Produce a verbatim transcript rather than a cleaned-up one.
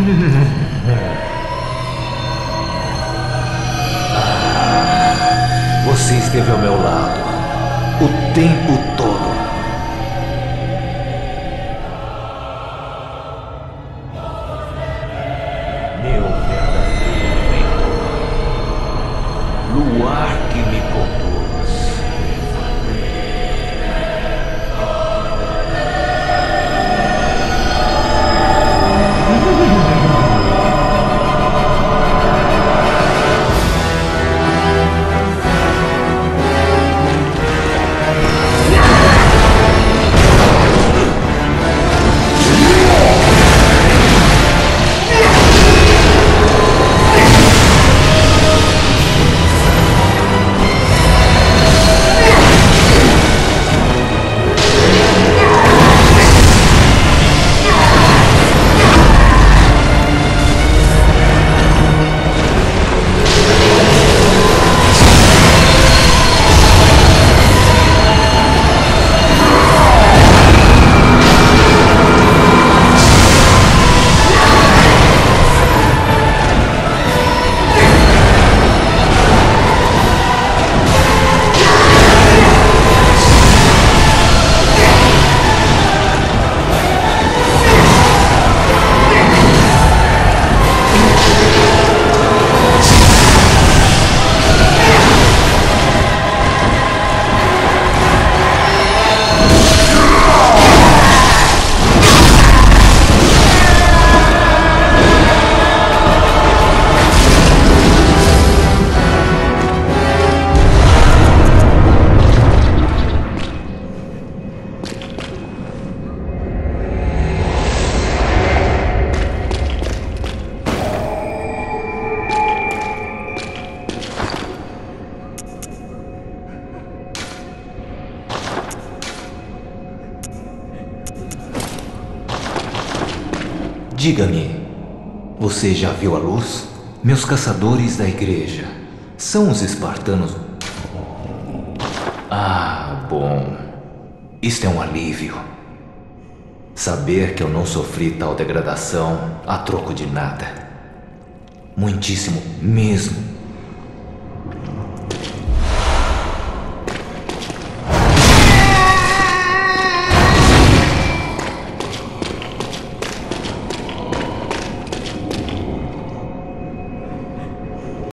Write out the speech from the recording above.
Você esteve ao meu lado o tempo todo. Meu verdadeiro mentor. Luar que me conduz. Diga-me, você já viu a luz? Meus caçadores da igreja são os espartanos. Ah, bom. Isto é um alívio. Saber que eu não sofri tal degradação a troco de nada. Muitíssimo mesmo.